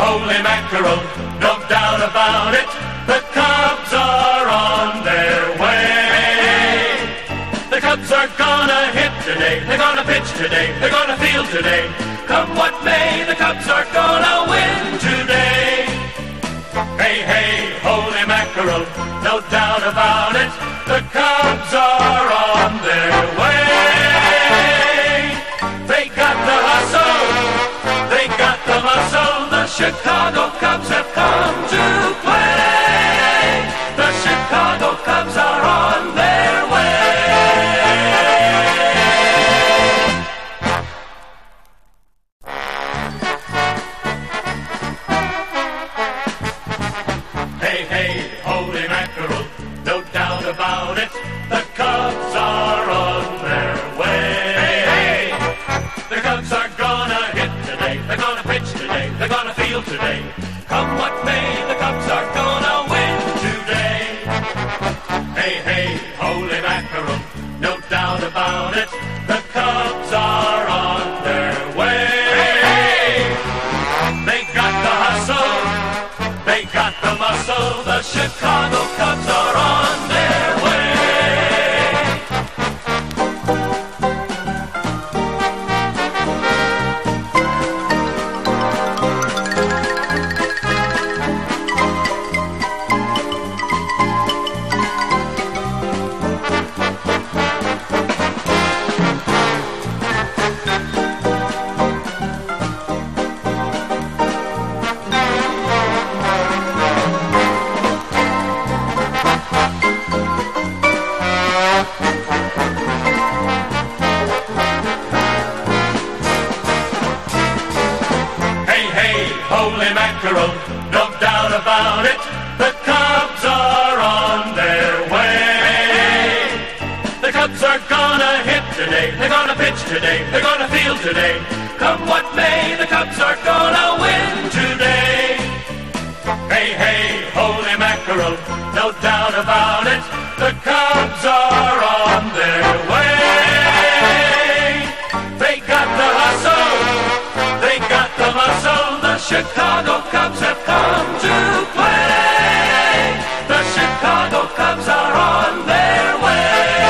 holy mackerel, no doubt about it, the Cubs are on their way. The Cubs are gonna hit today, they're gonna pitch today, they're gonna field today. Come what may, the Cubs are gonna win today. Hey, hey, holy mackerel, no doubt about it, the Cubs are on their way. They got the hustle, they got the muscle, the Chicago Cubs have come to play. The Chicago Cubs are on their way. Hey, hey, holy mackerel, no doubt about it, the Cubs are on their way. Hey, hey, the Cubs are gonna hit today, they're gonna pitch today, they're gonna field today. Come what may, the Cubs are gonna win today. Hey, hey, holy mackerel, no doubt about it, the Cubs are on their way. Hey, they got the hustle, they got the muscle, the Chicago Cubs are on their way. Holy mackerel, no doubt about it, the Cubs are on their way. The Cubs are gonna hit today, they're gonna pitch today, they're gonna field today. Come what may, the Cubs are gonna win today. Hey, hey, holy mackerel, no doubt about it, the Cubs are on their way. They got the hustle, they got the muscle, the Chicago Cubs have come to play. The Chicago Cubs are on their way.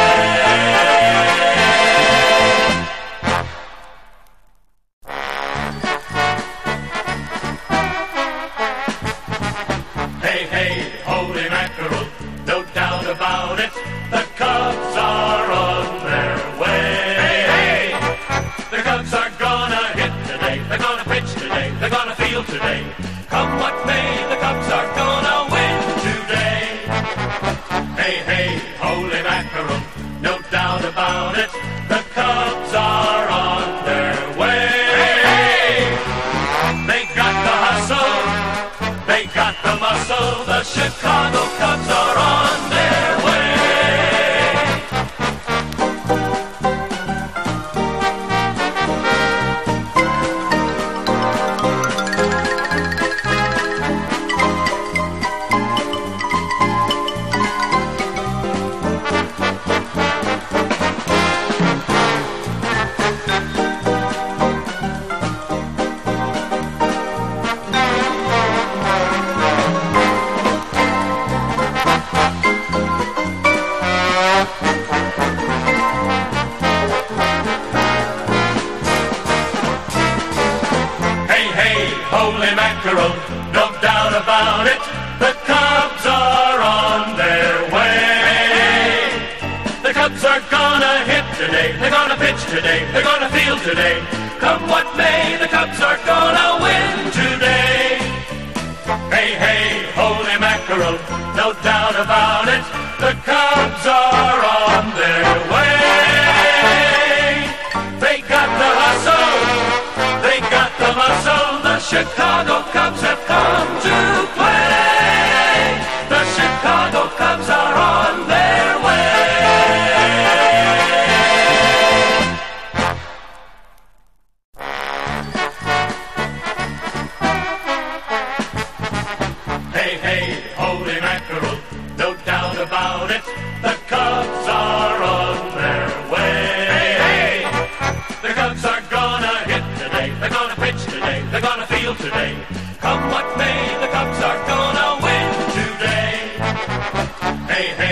Hey, hey, holy mackerel, no doubt about it, the Cubs are on their way. Hey, hey, the Cubs are gonna hit today, they're gonna pitch today, they're gonna field today. Come what may, the Cubs are gonna win today. Hey, hey, holy mackerel, no doubt about it, the Cubs are on their way. Hey, they got the hustle, they got the muscle, the Chicago Cubs are on their way. Holy mackerel, no doubt about it, the Cubs are on their way. The Cubs are gonna hit today, they're gonna pitch today, they're gonna field today. Come what may, the Cubs are gonna win today. Hey, hey, holy mackerel, no doubt about it, the Cubs are on their way. They got the hustle, they got the muscle, the Chicago Cubs have come to play. The Chicago Cubs are on their way. Hey, hey, holy mackerel, no doubt about it, the Cubs are on their way. Hey, hey, the Cubs are gonna hit today, they're gonna pitch today, they're gonna field today. Come hey, hey.